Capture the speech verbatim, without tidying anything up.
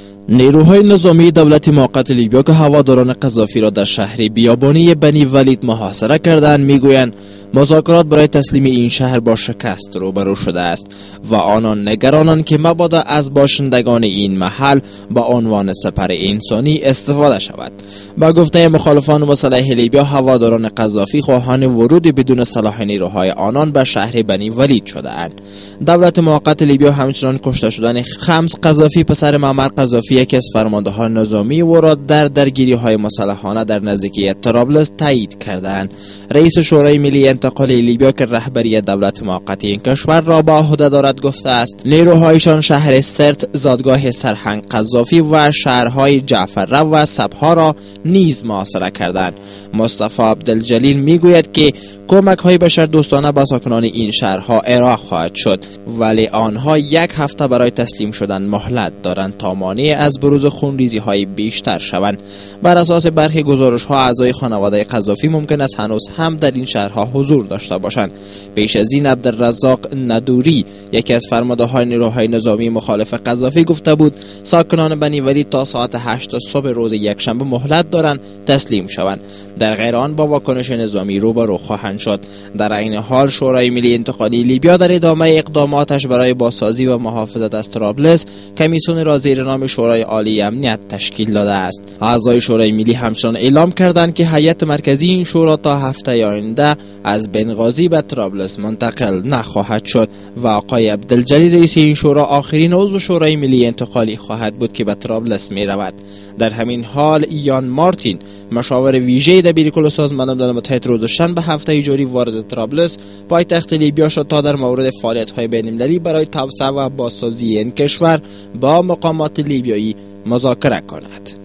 نیروهای نظامی دولت موقت لیبیا که هواداران قذافی را در شهر بیابانی بنی ولید محاصره کردند میگویند مذاکرات برای تسلیم این شهر با شکست روبرو شده است و آنان نگرانند که مبادا از باشندگان این محل با عنوان سپر انسانی استفاده شود. با گفته مخالفان مسلح لیبیا، هواداران قذافی خواهان ورود بدون سلاح نیروهای آنان به شهر بنی ولید شده اند. دولت موقت لیبیا همچنان کشته شدن خمس قذافی پسر معمر قذافی، یکی از فرماندهان نظامی او را در درگیری های مسلحانه در نزدیکی طرابلس تایید کردند. رئیس شورای ملی انتقالی لیبیا که رهبری دولت موقت این کشور را به عهده دارد گفته است نیروهایشان شهر سرت، زادگاه سرهنگ قذافی و شهرهای جعفر و سبها را نیز محاصره کردند. مصطفی عبدالجلیل میگوید که کمک های بشر دوستانه به ساکنان این شهرها ارائه خواهد شد، ولی آنها یک هفته برای تسلیم شدن مهلت دارند تا مانع از بروز خونریزی های بیشتر شوند. بر اساس برخی گزارش ها اعضای خانواده قذافی ممکن است هنوز هم در این شهرها حضور داشته باشند. پیش از این عبدالرزاق ندوری، یکی از فرماندهان نیروهای نظامی مخالف قذافی، گفته بود ساکنان بنی ولید تا ساعت هشت صبح روز یکشنبه مهلت دارند تسلیم شوند، در غیر آن با واکنش نظامی روبرو خواهند شد. در این حال شورای ملی انتقالی لیبیا در ادامه اقداماتش برای بازسازی و محافظت از طرابلس کمیسیون را زیر نام شورای عالی امنیت تشکیل داده است. اعضای شورای ملی همچنان اعلام کردند که هیئت مرکزی این شورا تا هفته آینده از بنغازی به طرابلس منتقل نخواهد شد و آقای عبدالجلیل رئیس این شورا آخرین عضو شورای ملی انتقالی خواهد بود که به طرابلس می رود. در همین حال یان مارتین، مشاور ویژه دبیرکل سازمان ملل متحد، روز شنبه هفته جاری وارد طرابلس پایتخت لیبیا شد تا در مورد فعالیت‌های بین‌المللی برای توسعه و بازسازی این کشور با مقامات لیبیایی مذاکره کند.